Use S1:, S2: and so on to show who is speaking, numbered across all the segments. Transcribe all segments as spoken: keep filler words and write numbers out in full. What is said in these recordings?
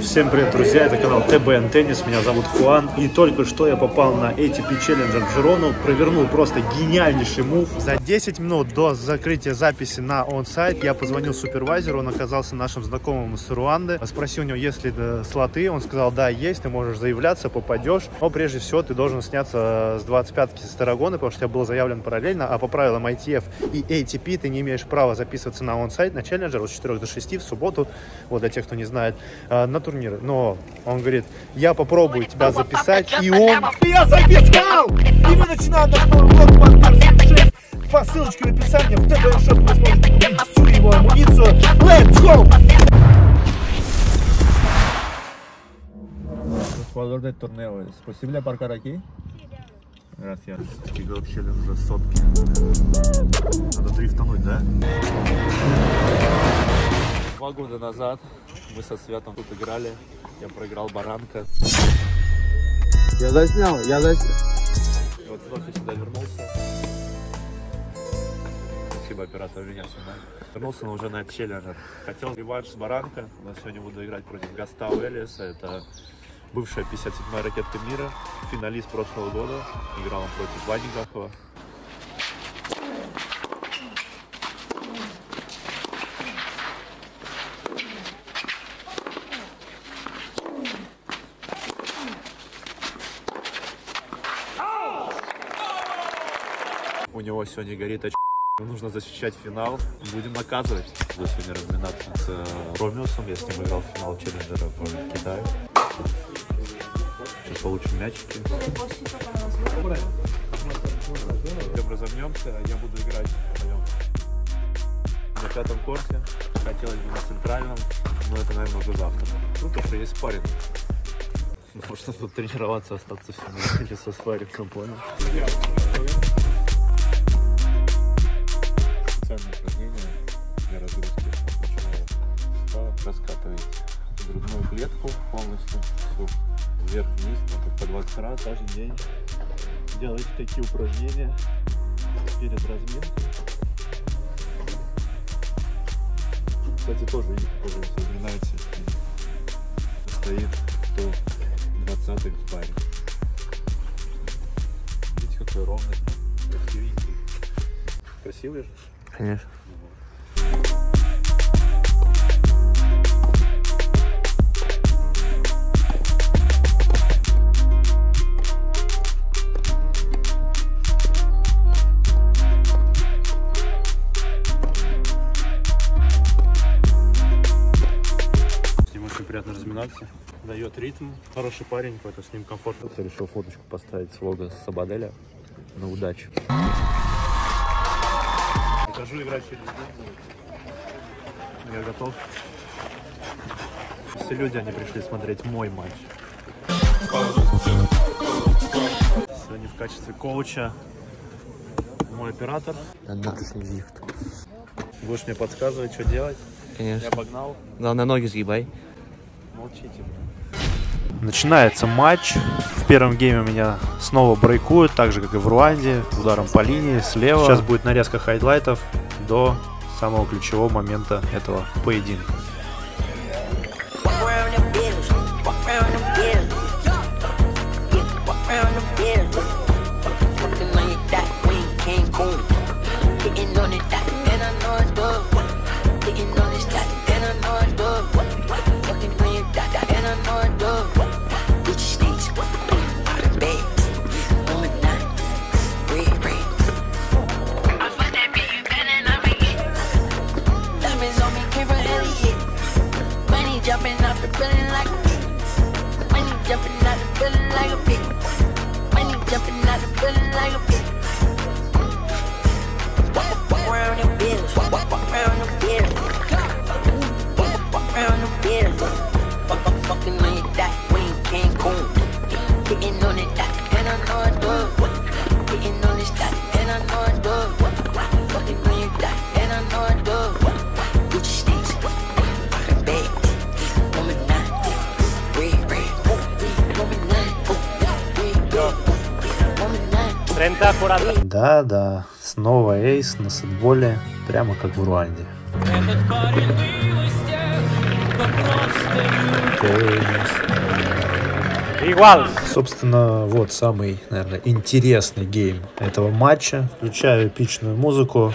S1: Всем привет, друзья, это канал тэ бэ эн Tennis, меня зовут Хуан, и только что я попал на эй ти пи Challenger в Жирону, провернул просто гениальнейший мув. За десять минут до закрытия записи на онсайт я позвонил супервайзеру, он оказался нашим знакомым из Руанды, спросил у него, есть ли слоты, он сказал, да, есть, ты можешь заявляться, попадешь, но прежде всего ты должен сняться с двадцать пятки с Таррагоны, потому что я был заявлен параллельно, а по правилам ай ти эф и эй ти пи ты не имеешь права записываться на онсайт, на Challenger с четырёх до шести в субботу, вот для тех, кто не знает, на турниры. Но он говорит, я попробую тебя записать, и он... Я записал! И мы начинаем наш новый влог под по ссылочке в описании в тэ бэ эн шоп, вы сможете купить всю его амуницию. Let's go!
S2: Jugador del torneo, ¿es posible aparcar aquí? Gracias.
S1: Игрок челленджа сотки. Надо дрифтануть, да?
S2: Два года назад мы со Светом тут играли, я проиграл баранка.
S3: Я заснял, я заснял.
S2: И вот вновь я сюда вернулся. Спасибо, оператор, меня сюда. Вернулся, но уже на Challenger. Хотел реванш с баранка, но сегодня буду играть против Гастау Элиаса. Это бывшая пятьдесят седьмая ракетка мира, финалист прошлого года. Играл он против Вани Гахова. У него сегодня горит очко. Нужно защищать финал. Будем наказывать. Буду сегодня разминаться с Ромеусом. Я с ним играл в финал Челленджера в Китае. Сейчас получим мячики. Идем разомнемся. Я буду играть на пятом корте. Хотелось бы на центральном, но это, наверное, уже завтра. Круто, что есть спарринг. Можно тут тренироваться, остаться в финале со спаррингом, понял? Специальное упражнение для разгрузки. Начинаю раскатывать грудную клетку полностью, всю вверх-вниз, по двадцать раз каждый день. Делайте такие упражнения перед разминкой. Кстати, тоже, видите, тоже разминается, стоит кто двадцатый в паре. Видите, какой ровный, красивенький. Красивый же?
S3: Конечно.
S1: С ним очень приятно разминаться. Дает ритм. Хороший парень, какой-то с ним комфортно.
S2: Я решил фоточку поставить с лого Сабаделя на удачу.
S1: Покажу играть через день. Я готов. Все люди, они пришли смотреть мой матч. Сегодня в качестве коуча мой оператор. Будешь мне подсказывать, что делать?
S3: Конечно.
S1: Я погнал.
S3: Главное, ноги сгибай.
S1: Молчите. Начинается матч. В первом гейме меня снова брейкуют, так же как и в Руанде, ударом по линии слева. Сейчас будет нарезка хайлайтов до самого ключевого момента этого поединка.
S4: Jumping out the building like a bitch. When you jumping out the building like a bitch. When you jumping out the building like a bitch. Walk, walk around the building. Walk, walk, walk around the building. Walk, walk around the building. Fuck, fuck, fucking on your dot when you can't cool. Hitting on the dot and I know I do it. Hitting on this dot and I know I do it. Fucking on your dot and I know I do it. Gucci sneaks.
S1: Да-да, снова эйс на сетболе, прямо как в Руанде.
S5: Этот парень был из тех,
S1: Igual. Собственно, вот самый, наверное, интересный гейм этого матча. Включаю эпичную музыку.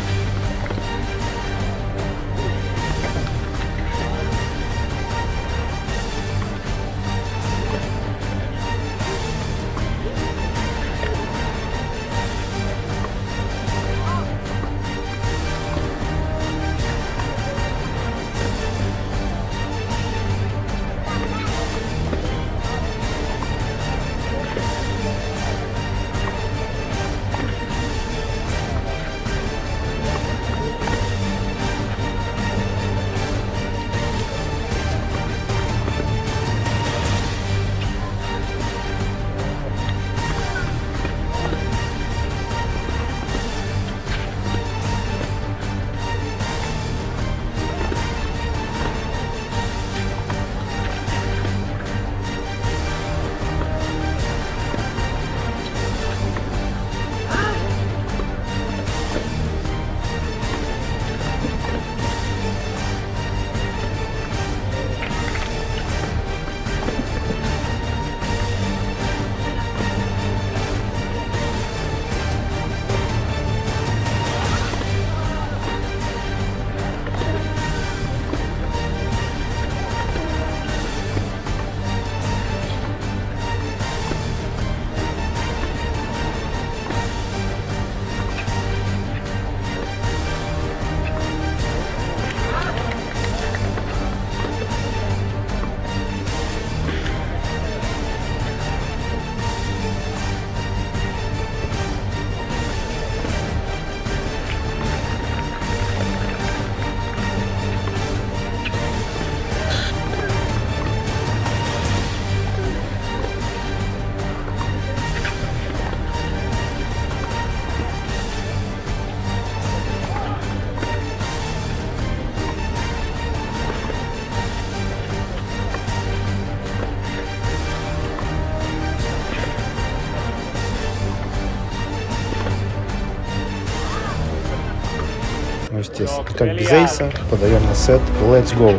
S1: Естественно, как без эйса, подаем на сет. Let's go.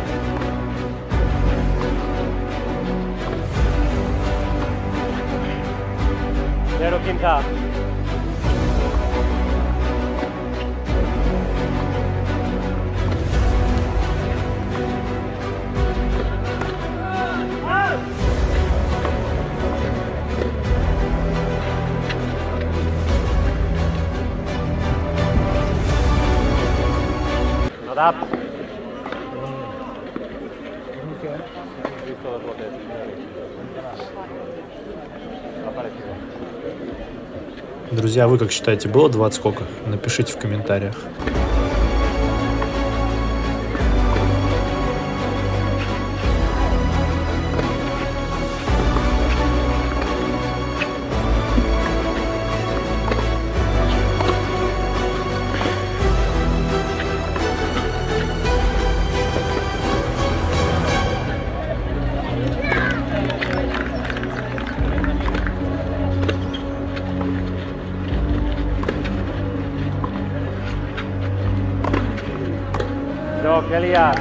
S5: Up.
S1: Друзья, вы как считаете, было двадцать сколько? Напишите в комментариях.
S5: Yo, Kelia.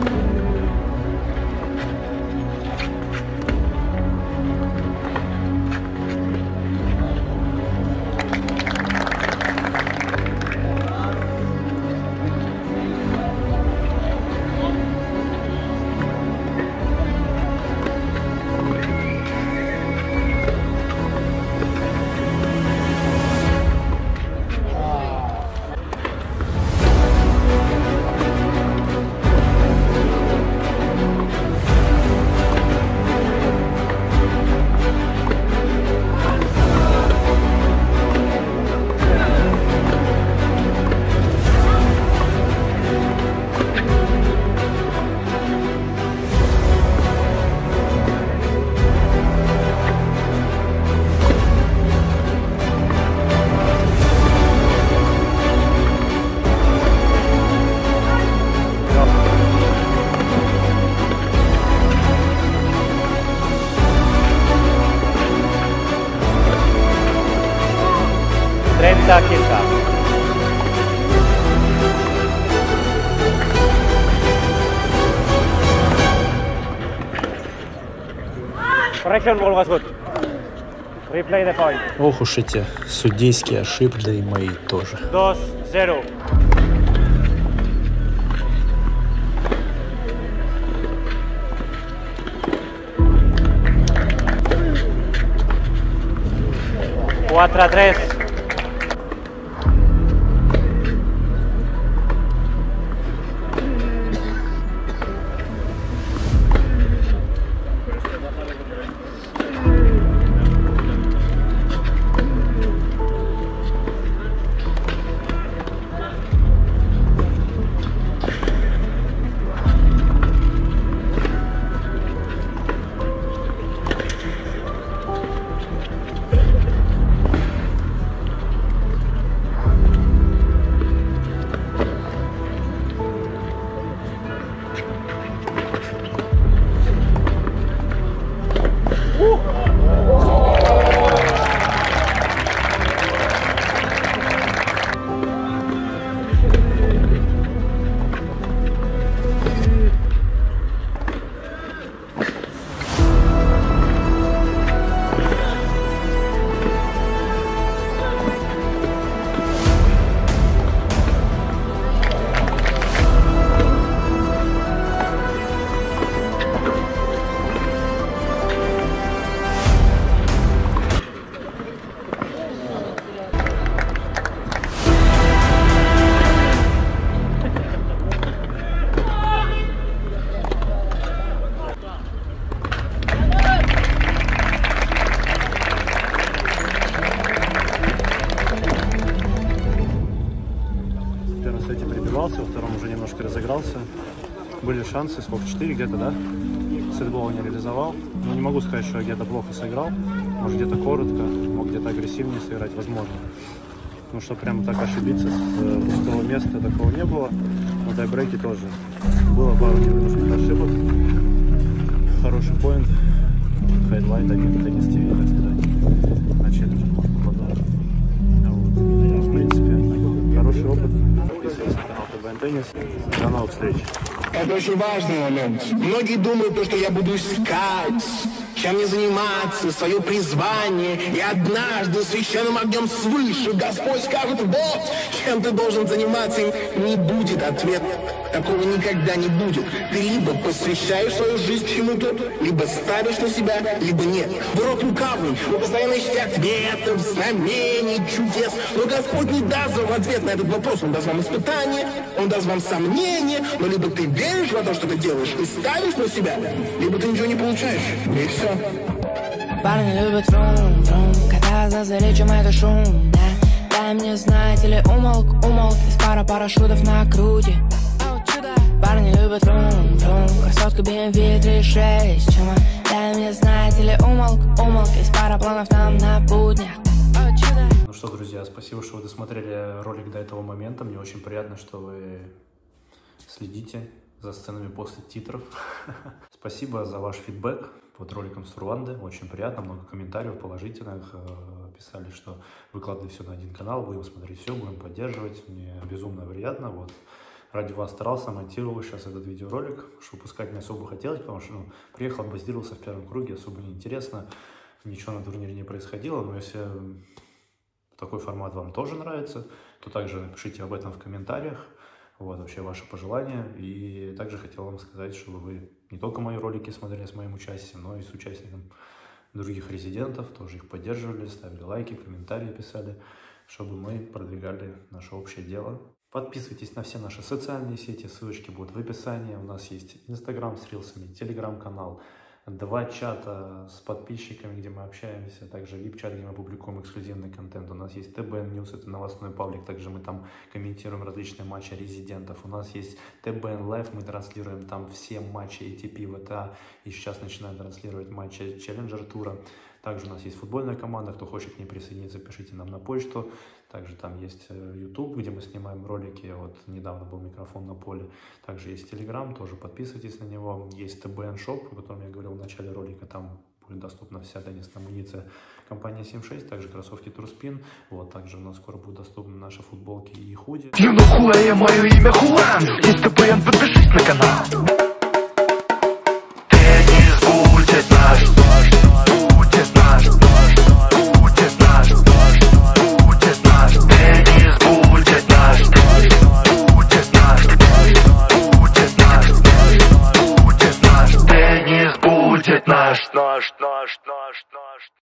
S5: treinta quinta. Correction ball was good. Replay the point.
S1: Ох уж эти судейские ошибки, да и мои тоже.
S5: Dos, zero. Cuatro a tres.
S1: Во втором уже немножко разыгрался. Были шансы, сколько, четыре где-то, да? Сетгол не реализовал. Но не могу сказать, что я где-то плохо сыграл. Может, где-то коротко, мог где-то агрессивнее сыграть, возможно. Ну, что прям так ошибиться с пустого места, такого не было. На тайбрейке тоже было пару невынужденных ошибок. Хороший поинт. Хайдлайт, один теннис ТВ, так сказать. На челлендже можно попадать. Вот. В принципе, хороший опыт. Подписывайтесь на канал ТБН Теннис. До новых встреч.
S6: Это очень важный момент. Многие думают, то, что я буду искать, чем мне заниматься, свое призвание. И однажды священным огнем свыше Господь скажет: вот, чем ты должен заниматься. И не будет ответа. Такого никогда не будет. Ты либо посвящаешь свою жизнь чему-то, либо ставишь на себя, либо нет. Вы род лукавый, вы постоянно ищете ответов, знамений, чудес. Но Господь не даст вам ответ на этот вопрос. Он даст вам испытание, Он даст вам сомнение. Но либо ты веришь в то, что ты делаешь, и ставишь на себя, либо ты ничего не получаешь. И все.
S7: Парни любят врум, врум, когда за речем это шум, да. Дай мне знать или умолк, умолк, из пара парашютов на груди. Парни любят врум, врум, красотка би эм ви три шесть, чума. Дай мне знать или умолк, умолк, из пара планов нам на буднях.
S1: Ну что, друзья, спасибо, что вы досмотрели ролик до этого момента. Мне очень приятно, что вы следите за сценами после титров. Спасибо за ваш фидбэк под роликом с Руанды. Очень приятно, много комментариев положительных. Писали, что выкладывай все на один канал, будем смотреть все, будем поддерживать. Мне безумно приятно. Вот. Ради вас старался, монтировал сейчас этот видеоролик, что выпускать не особо хотелось, потому что ну, приехал, базировался в первом круге, особо неинтересно, ничего на турнире не происходило. Но если такой формат вам тоже нравится, то также напишите об этом в комментариях. Вот, вообще ваши пожелания. И также хотел вам сказать, чтобы вы не только мои ролики смотрели с моим участием, но и с участием других резидентов, тоже их поддерживали, ставили лайки, комментарии писали, чтобы мы продвигали наше общее дело. Подписывайтесь на все наши социальные сети, ссылочки будут в описании. У нас есть Инстаграм с рилсами, Телеграм-канал, два чата с подписчиками, где мы общаемся, также вип-чат, где мы публикуем эксклюзивный контент. У нас есть ТБН Ньюс, это новостной паблик, также мы там комментируем различные матчи резидентов. У нас есть ТБН Лайв, мы транслируем там все матчи эй ти пи, ви ти эй, и сейчас начинаем транслировать матчи Челленджер Тура. Также у нас есть футбольная команда, кто хочет к ней присоединиться, пишите нам на почту. Также там есть YouTube, где мы снимаем ролики, вот недавно был микрофон на поле. Также есть Telegram, тоже подписывайтесь на него. Есть ТБН Shop, о котором я говорил в начале ролика, там будет доступна вся теннисная амуниция компании семь шесть, также кроссовки Турспин. Вот, также у нас скоро будут доступны наши футболки и худи.
S8: Юнохуя, мое имя Хуан, есть ТБН, подпишись на канал. Теннис будет наш. наш, наш, наш, наш, наш.